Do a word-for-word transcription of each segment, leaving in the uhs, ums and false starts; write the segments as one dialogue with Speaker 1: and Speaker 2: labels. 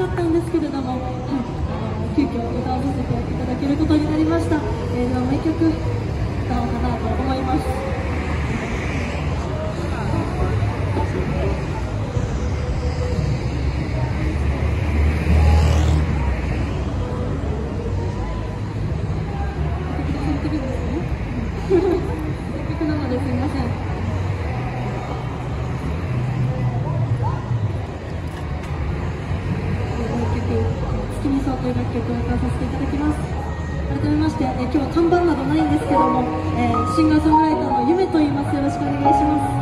Speaker 1: かったんですけれども、はい、あの急遽歌わせていただけることになりました。えー、ではもう一曲歌おうかなと思います。せっかくなのですみません。月にそうという楽曲を歌わさせていただきます。改めまして、えー、今日は看板などないんですけども、えー、シンガーソングライターのゆめと言います。よろしくお願いします。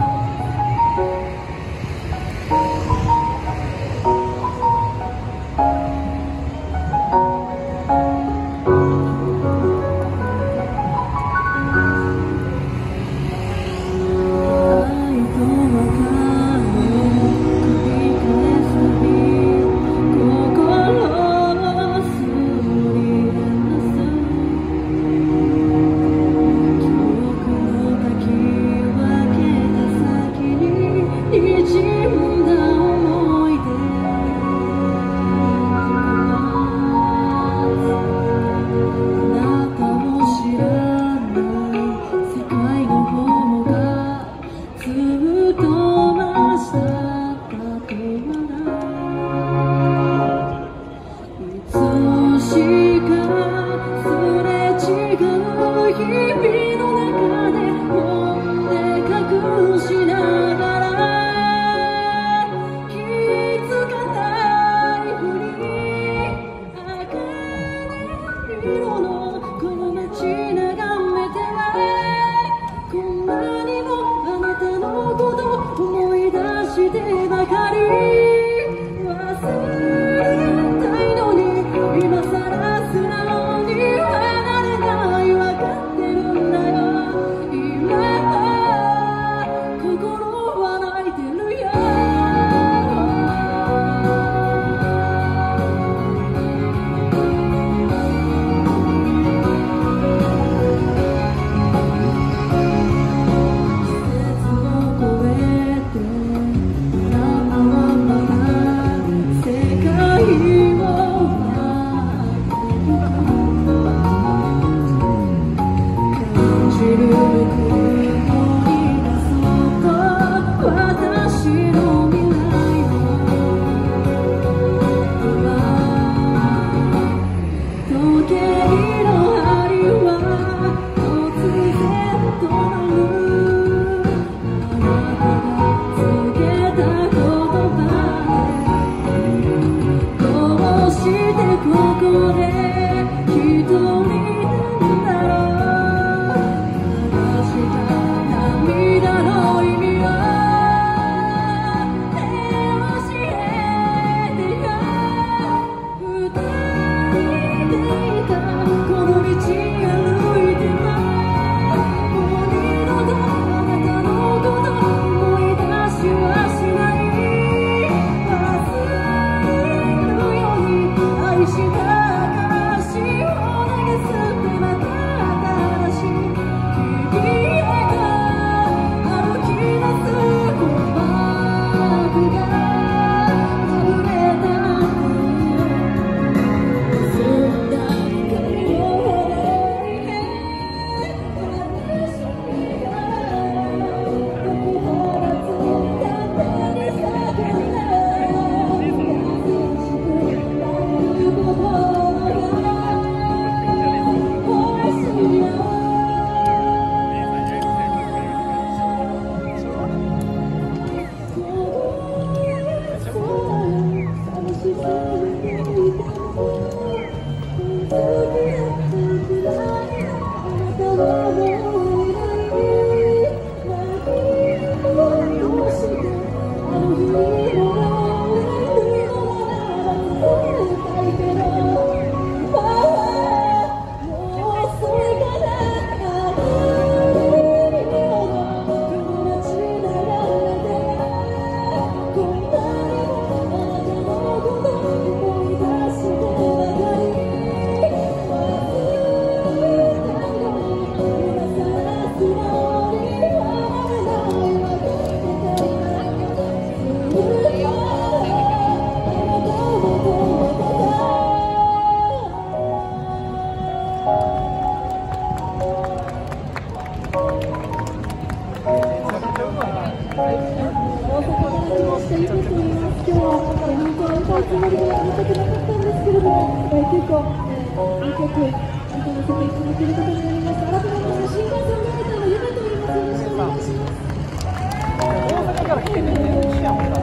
Speaker 1: 大阪から来ましたゆめと言います。今日は、えー、本当は歌うつもりでは見たくなかったんですけれども、えー、急遽、えー、にきょく歌わせていただけることになりました。改めましてシンガーソングライターのゆめと言います。よろしくお願いします。
Speaker 2: 大阪から来てるんで、シアもだって。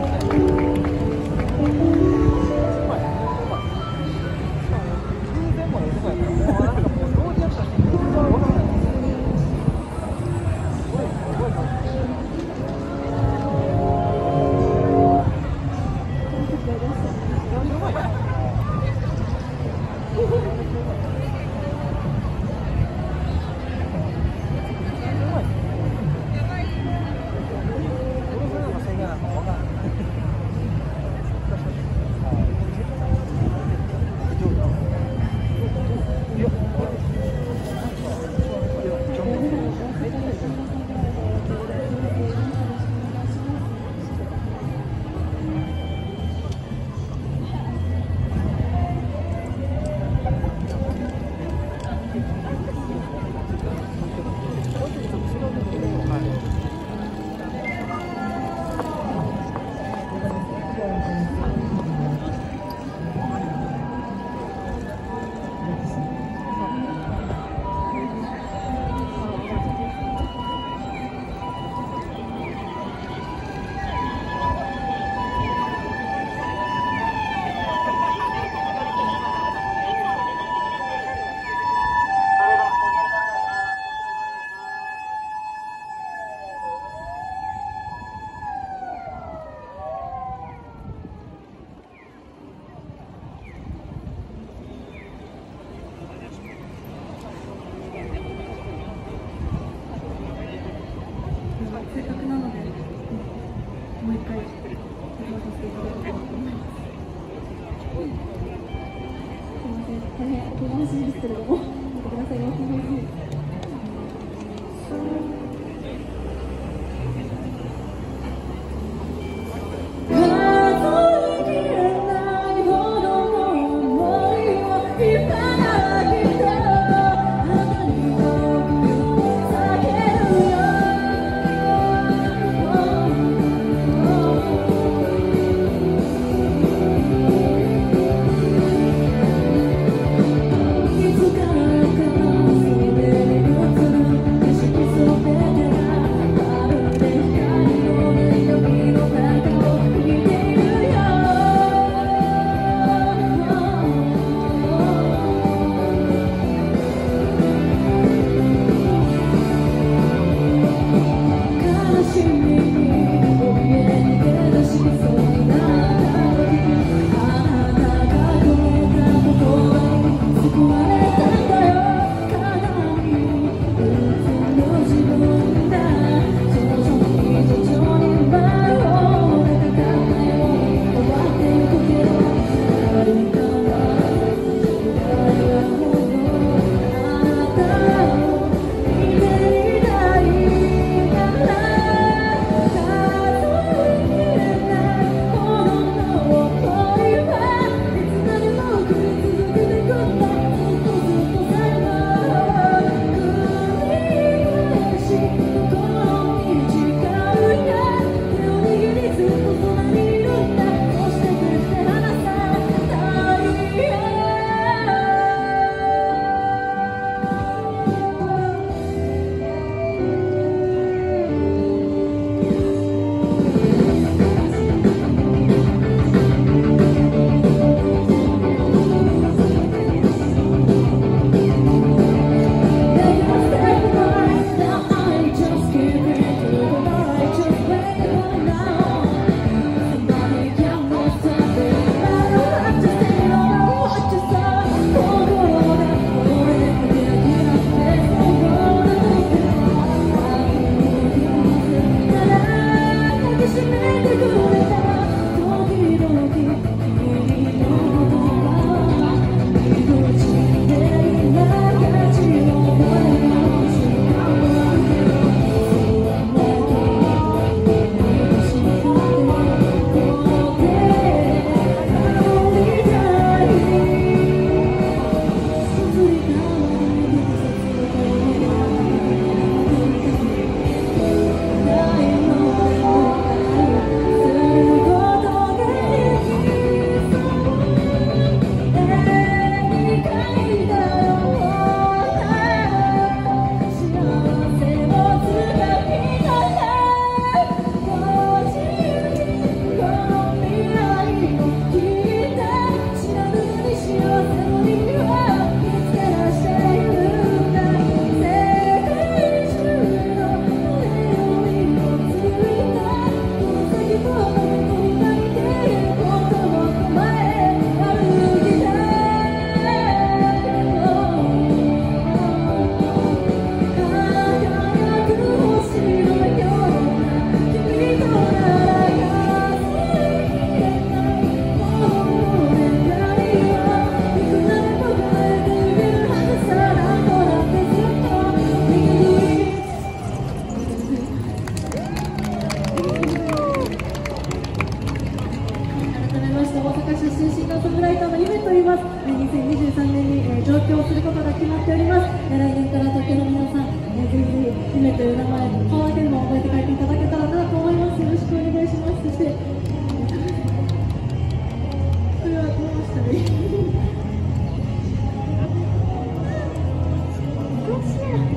Speaker 1: せっかくなので、もう一回歌わさせていただこうと思います。すみません、大変おとなしいですけれども、見てください。よろしくお願いします。いつか姫という名前、顔だけでも覚えて帰っていただけたらなと思います。よろしくお願いします。そして、これはどうしたらいい？どうしよう。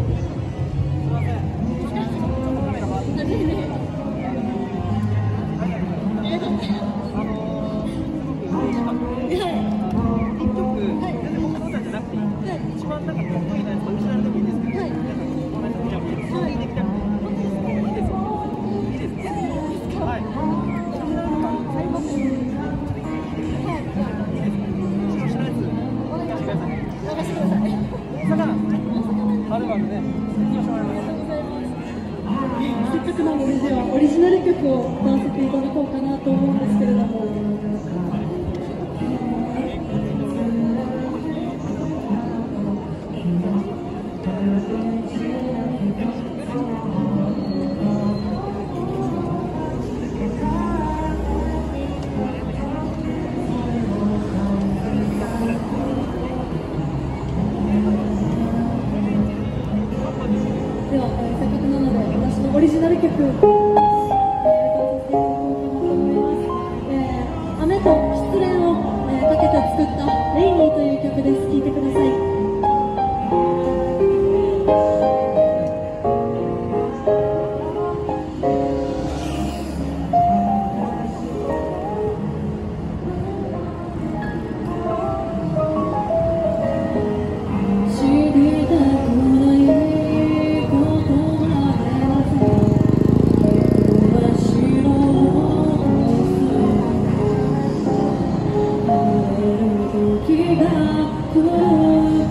Speaker 1: せっかくなので、ではオリジナル曲を歌わせていただこうかなと思うんですけれども、では、えー、せっかくなので私のオリジナル曲を、えー、歌わせていただこうかなと思います。えー、雨と失恋を、えー、かけて作った「レイニー」という曲です。聴いてください。気が来る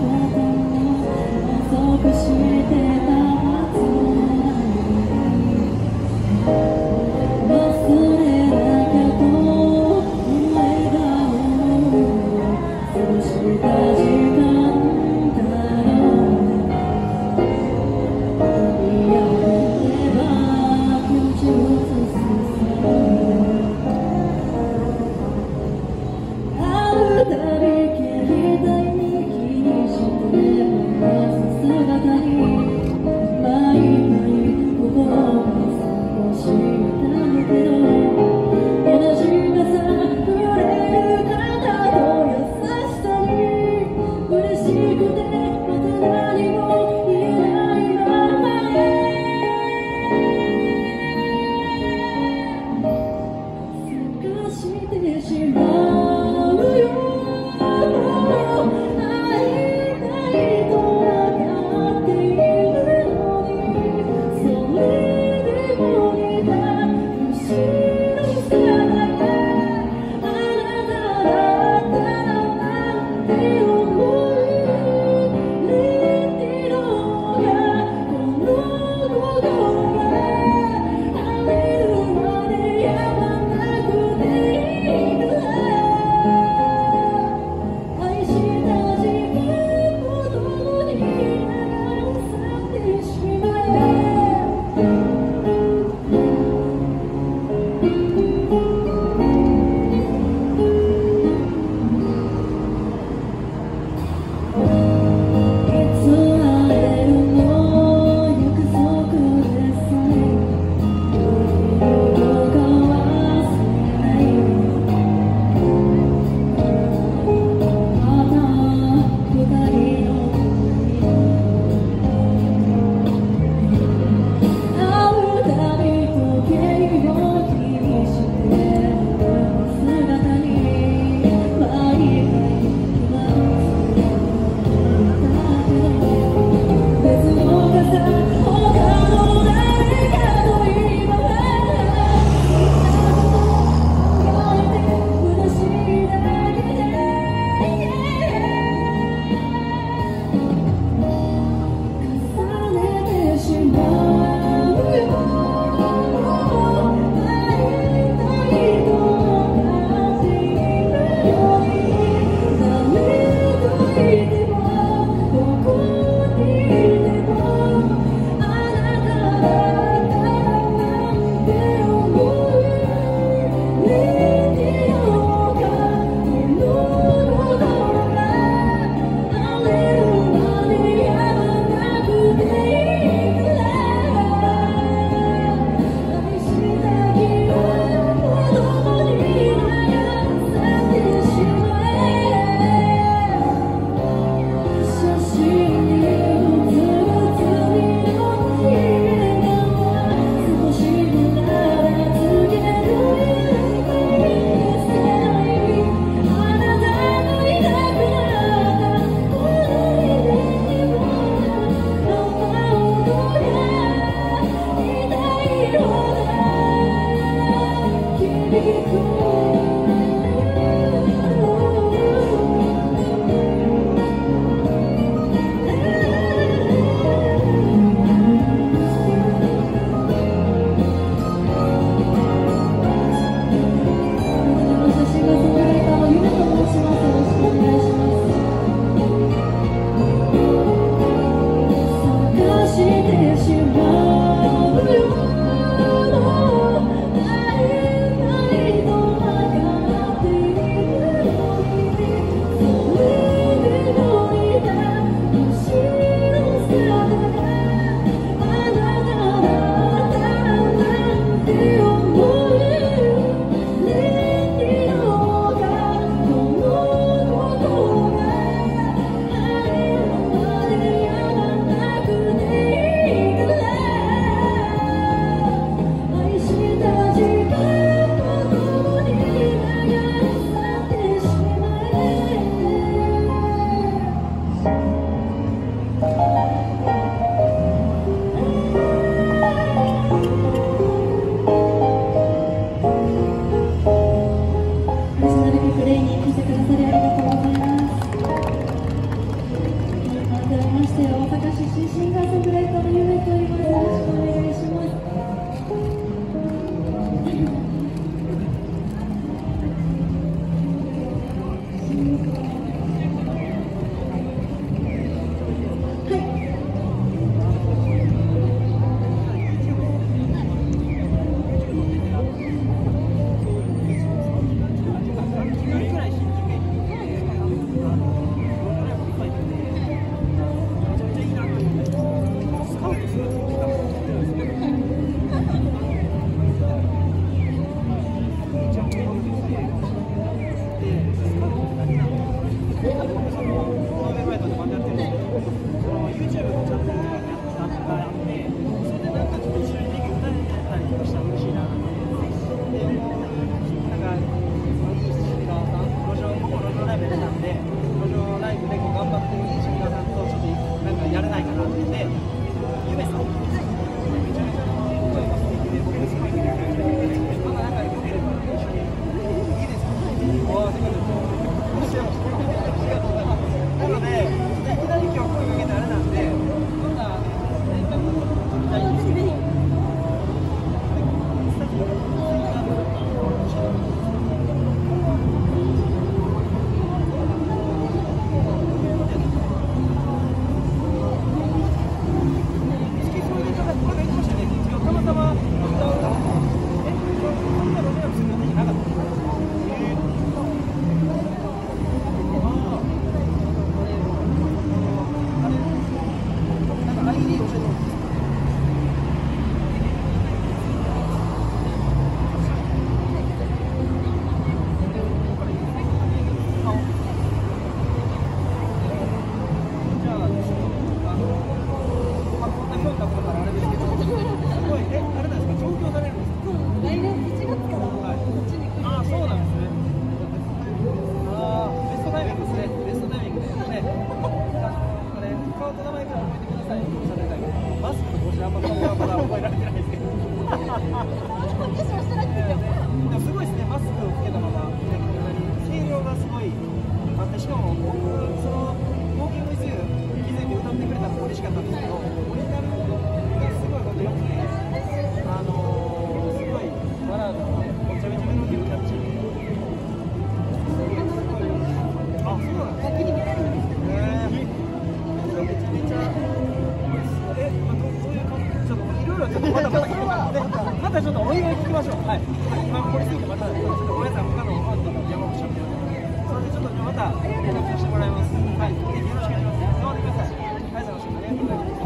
Speaker 2: ちょっとまたまた聞きますので、またちょっとお祝い聞きましょう。はい。今これすぎてまたちょっとごめんなさい、他のファンとか山口さんみたいな。それでちょっとまた連絡させてもらいます。はい。よろしくお願いします。頑張ってください。ありがとうございました。ありがとうございます。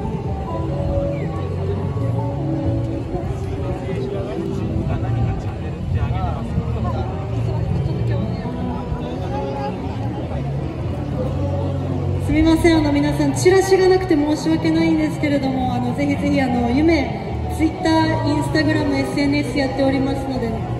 Speaker 1: すみません、あの皆さんチラシがなくて申し訳ないんですけれども、あのぜひぜひあの夢ツイッター、インスタグラム、エスエヌエス やっておりますので。